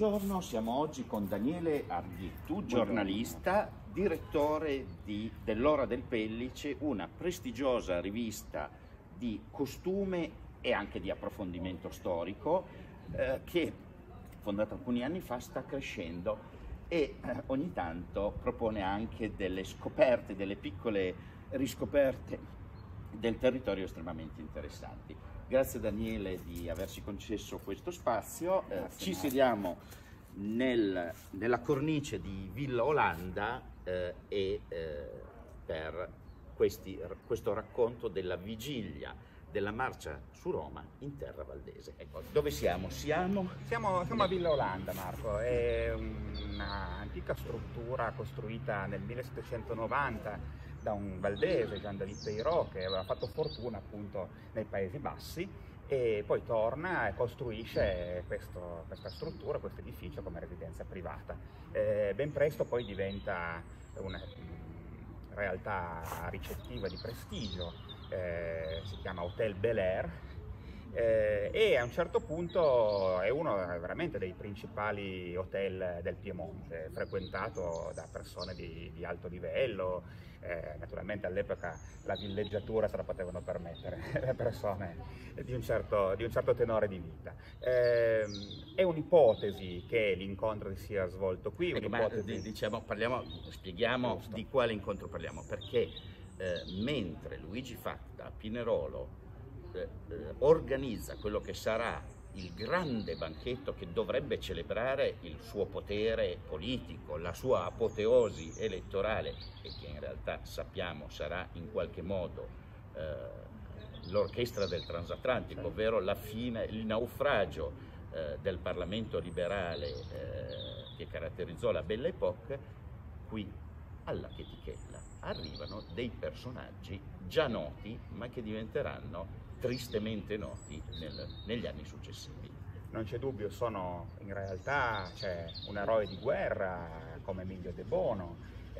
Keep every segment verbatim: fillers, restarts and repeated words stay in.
buongiorno, siamo oggi con Daniele Ardiettu, giornalista, direttore di, dell'Ora del Pellice, una prestigiosa rivista di costume e anche di approfondimento storico eh, che, fondata alcuni anni fa, sta crescendo e eh, ogni tanto propone anche delle scoperte, delle piccole riscoperte del territorio estremamente interessanti. Grazie Daniele di averci concesso questo spazio. Eh, ci sediamo nel, nella cornice di Villa Olanda eh, e eh, per questi, questo racconto della vigilia della marcia su Roma in terra valdese. Ecco, dove siamo? Siamo, siamo, siamo a Villa Olanda, Marco. È un'antica struttura costruita nel millesettecentonovanta da un valdese, Jean-David Peyrot, che aveva fatto fortuna appunto nei Paesi Bassi, e poi torna e costruisce questo, questa struttura, questo edificio come residenza privata. Eh, ben presto poi diventa una mh, realtà ricettiva di prestigio, eh, si chiama Hotel Bel Air, Eh, e a un certo punto è uno veramente dei principali hotel del Piemonte, frequentato da persone di, di alto livello. Eh, naturalmente all'epoca la villeggiatura se la potevano permettere le persone di un certo, di un certo tenore di vita. Eh, è un'ipotesi che l'incontro si sia svolto qui. Ecco, ma, diciamo, parliamo, spieghiamo Giusto. Di quale incontro parliamo, perché eh, mentre Luigi Fatta a Pinerolo Eh, organizza quello che sarà il grande banchetto che dovrebbe celebrare il suo potere politico, la sua apoteosi elettorale, e che in realtà sappiamo sarà in qualche modo eh, l'orchestra del transatlantico, ovvero la fine, il naufragio eh, del Parlamento liberale eh, che caratterizzò la Belle Époque. Qui alla chetichella arrivano dei personaggi già noti, ma che diventeranno tristemente noti nel, negli anni successivi. Non c'è dubbio, sono in realtà c'è un eroe di guerra come Emilio De Bono,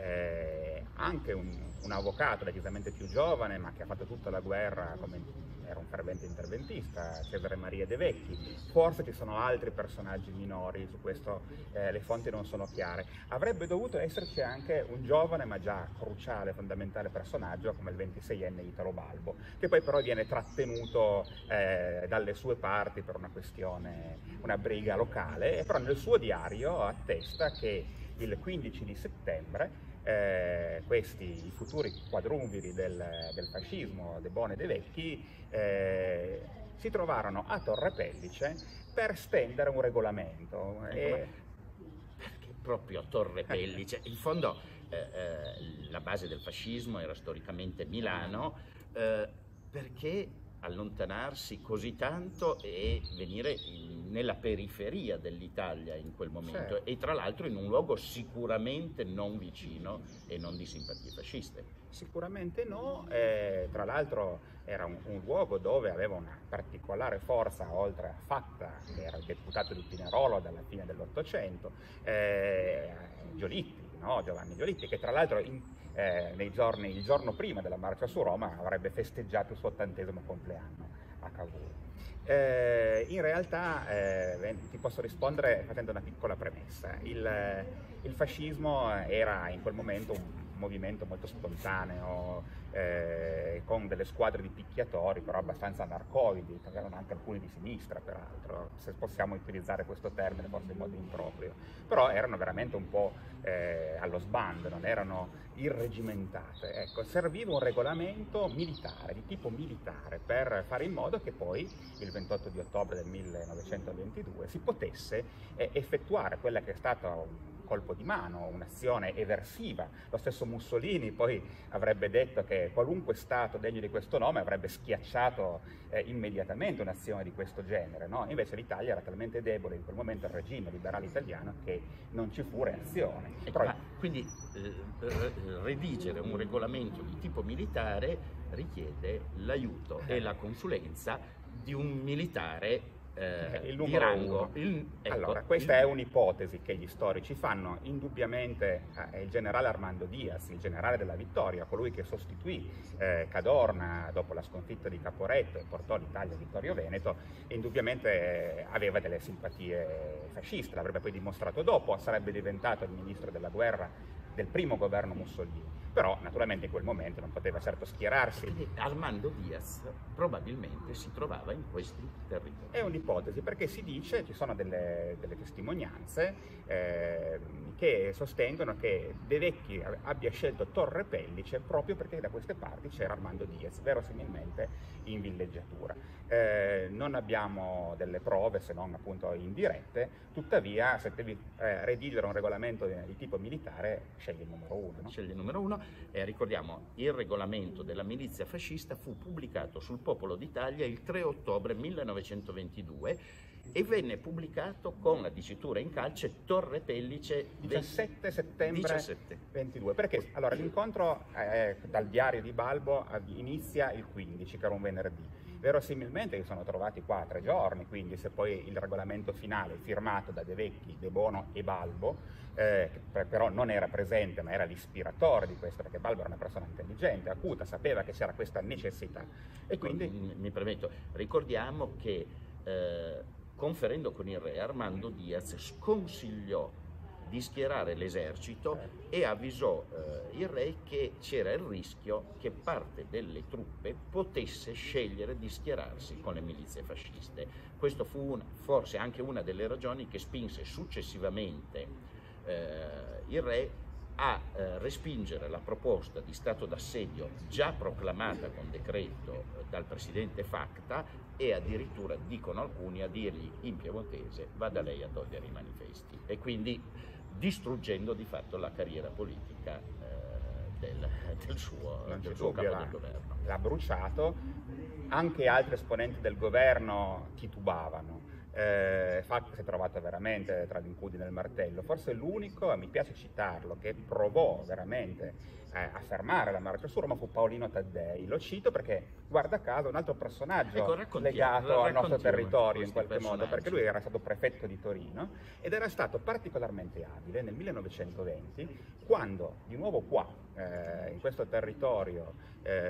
eh, anche un, un avvocato decisamente più giovane ma che ha fatto tutta la guerra, come era un fervente interventista, Cesare Maria De Vecchi. Forse ci sono altri personaggi minori, su questo eh, le fonti non sono chiare. Avrebbe dovuto esserci anche un giovane ma già cruciale, fondamentale personaggio come il ventiseienne Italo Balbo, che poi però viene trattenuto eh, dalle sue parti per una questione, una briga locale, e però nel suo diario attesta che il quindici di settembre Eh, questi i futuri quadrumviri del, del fascismo, De Bono e De Vecchi, eh, si trovarono a Torre Pellice per stendere un regolamento. E... Perché proprio a Torre Pellice? In fondo eh, eh, la base del fascismo era storicamente Milano, eh, perché allontanarsi così tanto e venire in, nella periferia dell'Italia in quel momento, certo. E tra l'altro in un luogo sicuramente non vicino e non di simpatie fasciste. Sicuramente no, eh, tra l'altro era un, un luogo dove aveva una particolare forza, oltre a Fatta, che era il deputato di Pinerolo dalla fine dell'Ottocento, eh, Giolitti, no? Giovanni Giolitti, che tra l'altro in Eh, nei giorni, il giorno prima della marcia su Roma avrebbe festeggiato il suo ottantesimo compleanno a Cavour. Eh, in realtà eh, ti posso rispondere facendo una piccola premessa. Il, il fascismo era in quel momento un movimento molto spontaneo, eh, con delle squadre di picchiatori però abbastanza narcoidi, erano anche alcuni di sinistra peraltro, se possiamo utilizzare questo termine forse in modo improprio, però erano veramente un po' eh, allo sbando, non erano irregimentate. Ecco, serviva un regolamento militare, di tipo militare, per fare in modo che poi il ventotto di ottobre del millenovecentoventidue si potesse eh, effettuare quella che è stata un colpo di mano, un'azione eversiva. Lo stesso Mussolini poi avrebbe detto che qualunque Stato degno di questo nome avrebbe schiacciato eh, immediatamente un'azione di questo genere, no? Invece l'Italia era talmente debole in quel momento, il regime liberale italiano, che non ci fu reazione. Ecco, Però... quindi eh, redigere un regolamento di tipo militare richiede l'aiuto e la consulenza di un militare eh, il di numero rango. uno. Il, ecco, allora, questa il... è un'ipotesi che gli storici fanno. Indubbiamente eh, il generale Armando Diaz, il generale della vittoria, colui che sostituì eh, Cadorna dopo la sconfitta di Caporetto e portò l'Italia a Vittorio Veneto, indubbiamente eh, aveva delle simpatie fasciste, l'avrebbe poi dimostrato dopo, sarebbe diventato il ministro della guerra del primo governo Mussolini. Però naturalmente in quel momento non poteva certo schierarsi. Quindi Armando Diaz probabilmente si trovava in questi territori. È un'ipotesi, perché si dice, ci sono delle, delle testimonianze eh, che sostengono che De Vecchi abbia scelto Torre Pellice proprio perché da queste parti c'era Armando Diaz, verosimilmente in villeggiatura. Eh, non abbiamo delle prove se non appunto indirette, tuttavia se devi eh, redigere un regolamento di, di tipo militare scegli il numero uno. No? Scegli il numero uno e ricordiamo il regolamento della milizia fascista fu pubblicato sul Popolo d'Italia il tre ottobre millenovecentoventidue e venne pubblicato con la dicitura in calce Torre Pellice diciassette settembre diciassette. ventidue. Perché allora l'incontro eh, dal diario di Balbo inizia il quindici, che era un venerdì. Verosimilmente si sono trovati qua tre giorni, quindi se poi il regolamento finale firmato da De Vecchi, De Bono e Balbo, eh, che però non era presente ma era l'ispiratore di questo, perché Balbo era una persona intelligente, acuta, sapeva che c'era questa necessità. E quindi mi, mi permetto, ricordiamo che eh, conferendo con il re, Armando Diaz sconsigliò di schierare l'esercito e avvisò eh, il re che c'era il rischio che parte delle truppe potesse scegliere di schierarsi con le milizie fasciste. Questo fu una, forse anche una delle ragioni che spinse successivamente eh, il re a eh, respingere la proposta di stato d'assedio già proclamata con decreto eh, dal presidente Facta e addirittura, dicono alcuni, a dirgli in piemontese vada lei a togliere i manifesti, e quindi distruggendo di fatto la carriera politica eh, del, del suo, del suo capo del governo. L'ha bruciato, anche altri esponenti del governo titubavano. Eh, Facta si è trovato veramente tra l'incudine e il martello. Forse l'unico, mi piace citarlo, che provò veramente eh, a fermare la marcia su Roma fu Paolino Taddei. Lo cito perché, guarda caso, un altro personaggio ecco, legato al nostro territorio in qualche modo, perché lui era stato prefetto di Torino ed era stato particolarmente abile nel millenovecentoventi, quando di nuovo qua, eh, in questo territorio,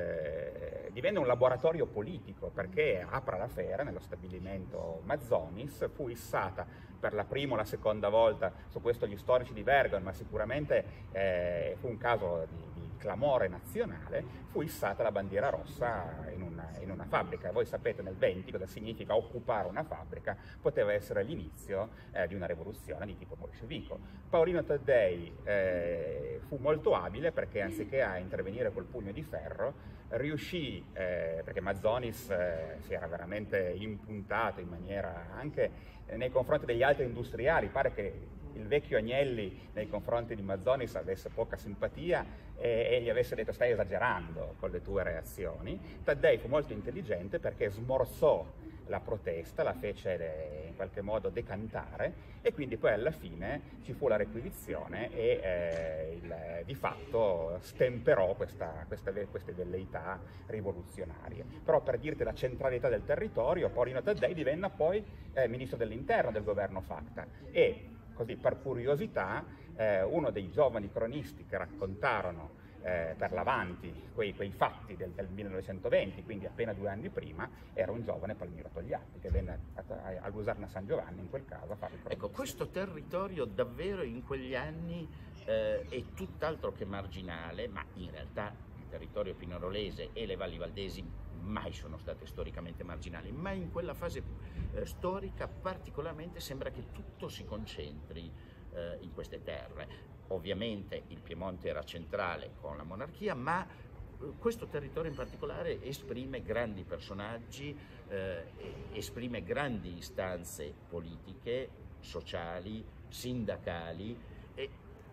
eh, divenne un laboratorio politico, perché a Pralafera, nello stabilimento Mazzonis, fu issata per la prima o la seconda volta, su questo gli storici divergono, ma sicuramente eh, fu un caso di, di clamore nazionale, fu issata la bandiera rossa in una, in una fabbrica. Voi sapete nel venti cosa significa occupare una fabbrica, poteva essere l'inizio eh, di una rivoluzione di tipo bolscevico. Paolino Taddei eh, fu molto abile perché anziché a intervenire col pugno di ferro, riuscì, eh, perché Mazzonis eh, si era veramente impuntato in maniera anche eh, nei confronti degli altri industriali, pare che il vecchio Agnelli nei confronti di Mazzonis avesse poca simpatia e, e gli avesse detto stai esagerando con le tue reazioni. Taddei fu molto intelligente perché smorzò la protesta, la fece in qualche modo decantare e quindi poi alla fine ci fu la requisizione e eh, il, di fatto stemperò questa, questa, queste velleità rivoluzionarie. Però per dirti la centralità del territorio, Paolino Taddei divenne poi eh, ministro dell'interno del governo Facta e così per curiosità eh, uno dei giovani cronisti che raccontarono Eh, per l'avanti quei, quei fatti del, del millenovecentoventi, quindi appena due anni prima, era un giovane Palmiro Togliatti che venne a, a, a Luserna San Giovanni in quel caso a fare il Ecco, questo territorio davvero in quegli anni eh, è tutt'altro che marginale, ma in realtà il territorio pinerolese e le valli valdesi mai sono state storicamente marginali, ma in quella fase eh, storica particolarmente sembra che tutto si concentri eh, in queste terre. Ovviamente il Piemonte era centrale con la monarchia, ma questo territorio in particolare esprime grandi personaggi, eh, esprime grandi istanze politiche, sociali, sindacali, e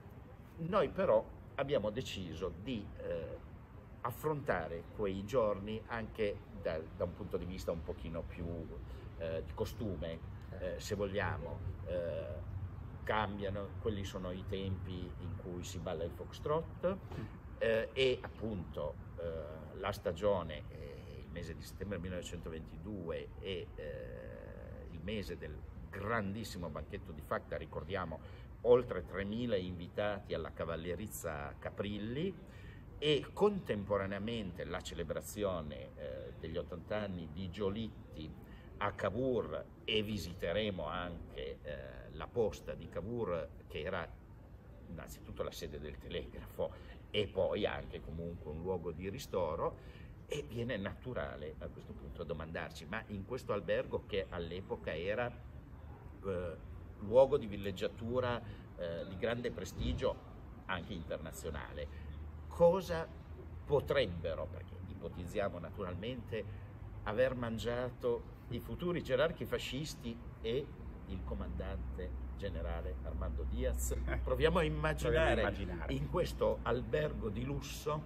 noi però abbiamo deciso di eh, affrontare quei giorni anche da, da un punto di vista un pochino più eh, di costume, eh, se vogliamo. Eh, cambiano, quelli sono i tempi in cui si balla il foxtrot eh, e appunto eh, la stagione, eh, il mese di settembre millenovecentoventidue e eh, il mese del grandissimo banchetto di Facta, ricordiamo oltre tremila invitati alla cavallerizza Caprilli, e contemporaneamente la celebrazione eh, degli ottanta anni di Giolitti a Cavour, e visiteremo anche eh, la posta di Cavour, che era innanzitutto la sede del telegrafo e poi anche comunque un luogo di ristoro. E viene naturale a questo punto domandarci, ma in questo albergo, che all'epoca era eh, luogo di villeggiatura eh, di grande prestigio anche internazionale, cosa potrebbero, perché ipotizziamo naturalmente, aver mangiato i futuri gerarchi fascisti e il comandante generale Armando Diaz? Proviamo a immaginare, Proviamo a immaginare. in questo albergo di lusso.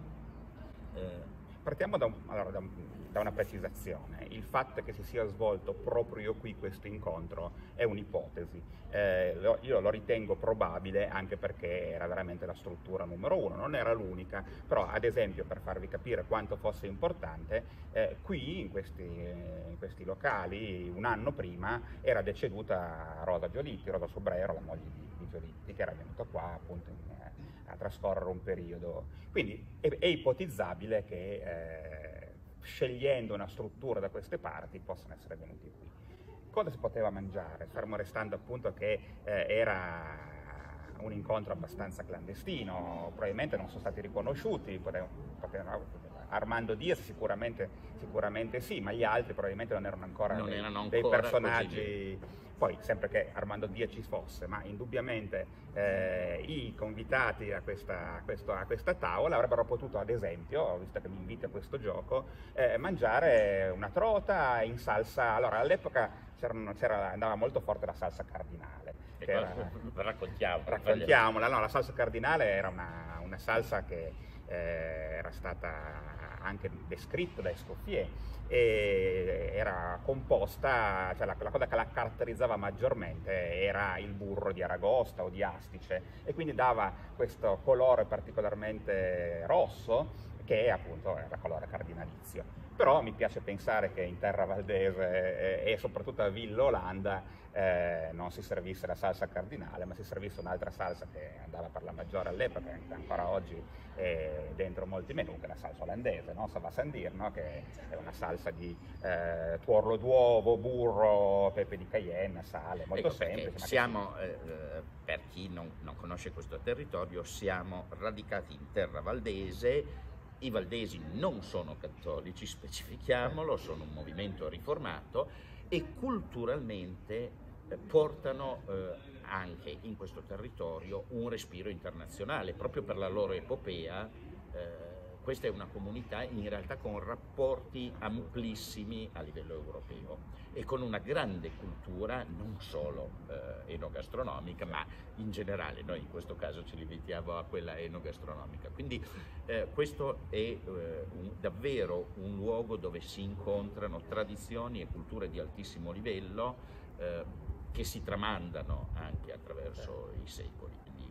Eh, Partiamo da, un, allora, da, un, da una precisazione. Il fatto che si sia svolto proprio qui questo incontro è un'ipotesi. Eh, lo, io lo ritengo probabile, anche perché era veramente la struttura numero uno, non era l'unica, però ad esempio, per farvi capire quanto fosse importante, eh, qui in questi, in questi locali un anno prima era deceduta Rosa Giolitti, Rosa Sobrero, la moglie di, di Giolitti, che era venuta qua appunto in, a trascorrere un periodo. Quindi è, è ipotizzabile che eh, scegliendo una struttura da queste parti possano essere venuti qui. Cosa si poteva mangiare? Fermo restando appunto che eh, era un incontro abbastanza clandestino, probabilmente non sono stati riconosciuti, potevano, potevano, Armando Diaz sicuramente, sicuramente sì, ma gli altri probabilmente non erano ancora, non dei, erano ancora dei personaggi. così. Poi, sempre che Armando Diaz ci fosse, ma indubbiamente eh, i convitati a questa, a, questo, a questa tavola avrebbero potuto, ad esempio, visto che mi inviti a questo gioco, eh, mangiare una trota in salsa. Allora, all'epoca andava molto forte la salsa cardinale. Che era, raccontiamo, raccontiamola, no, la salsa cardinale era una, una salsa che eh, era stata anche descritta da Escoffier, e era composta, cioè la, la cosa che la caratterizzava maggiormente era il burro di aragosta o di astice, e quindi dava questo colore particolarmente rosso, che appunto era colore cardinalizio. Però mi piace pensare che in terra valdese e, e soprattutto a Villa Olanda eh, non si servisse la salsa cardinale, ma si servisse un'altra salsa che andava per la maggiore all'epoca, e ancora oggi è dentro molti menù, che è la salsa olandese, no? Sava Sandir, no? Che è una salsa di eh, tuorlo d'uovo, burro, pepe di cayenne, sale, molto ecco, semplice. Siamo, eh, per chi non, non conosce questo territorio, siamo radicati in terra valdese. I valdesi non sono cattolici, specifichiamolo, sono un movimento riformato e culturalmente eh, portano eh, anche in questo territorio un respiro internazionale, proprio per la loro epopea. Eh, questa è una comunità in realtà con rapporti amplissimi a livello europeo e con una grande cultura non solo eh, enogastronomica, ma in generale. Noi in questo caso ci limitiamo a quella enogastronomica. Quindi eh, questo è eh, un, davvero un luogo dove si incontrano tradizioni e culture di altissimo livello eh, che si tramandano anche attraverso i secoli. Quindi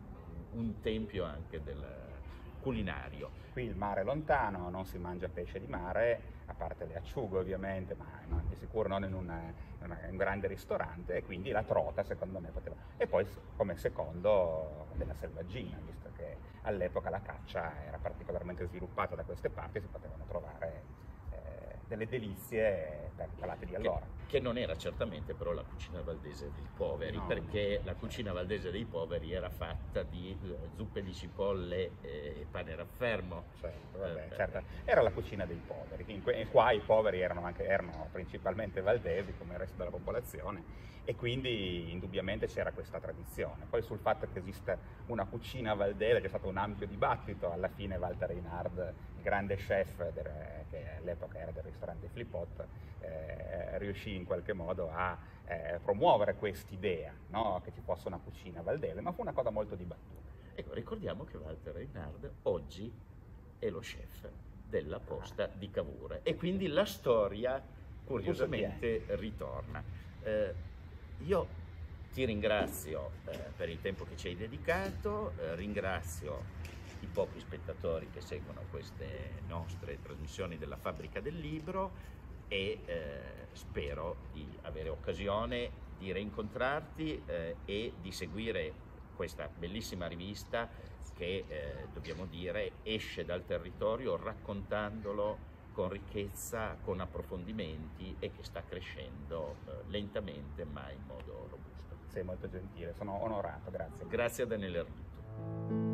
un tempio anche del culinario. Qui il mare è lontano, non si mangia pesce di mare, a parte le acciughe ovviamente, ma non, di sicuro non in, una, in una, un grande ristorante, e quindi la trota secondo me poteva. E poi come secondo della selvaggina, visto che all'epoca la caccia era particolarmente sviluppata da queste parti, si potevano trovare eh, delle delizie per i palati di allora. Che, che non era certamente però la cucina valdese dei poveri, no, perché no. La cucina valdese dei poveri era fatta di zuppe di cipolle e pane raffermo. Certo, vabbè, eh, certo. Era la cucina dei poveri, e qua i poveri erano, anche, erano principalmente valdesi come il resto della popolazione, e quindi indubbiamente c'era questa tradizione. Poi sul fatto che esista una cucina valdese c'è stato un ampio dibattito. Alla fine Walter Reinhard, il grande chef del, che all'epoca era del ristorante Flipot, eh, riuscì in qualche modo a eh, promuovere quest'idea, no? Che ci fosse una cucina valdese, ma fu una cosa molto dibattuta. Ecco, ricordiamo che Walter Reinhard oggi è lo chef della posta di Cavour, e quindi la storia curiosamente ritorna. Eh, io ti ringrazio eh, per il tempo che ci hai dedicato, eh, ringrazio i pochi spettatori che seguono queste nostre trasmissioni della Fabbrica del Libro, e eh, spero di aver avere occasione di rincontrarti eh, e di seguire questa bellissima rivista che, eh, dobbiamo dire, esce dal territorio raccontandolo con ricchezza, con approfondimenti e che sta crescendo eh, lentamente ma in modo robusto. Sei molto gentile, sono onorato, grazie. Grazie a Daniele Ardito.